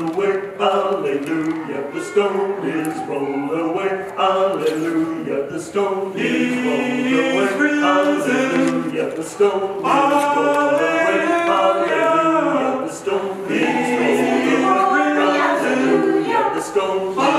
away. Hallelujah, the stone is rolled away. Hallelujah, the stone is rolled away. Hallelujah, the stone is rolled away. Hallelujah, the stone is rolled away. Hallelujah, the stone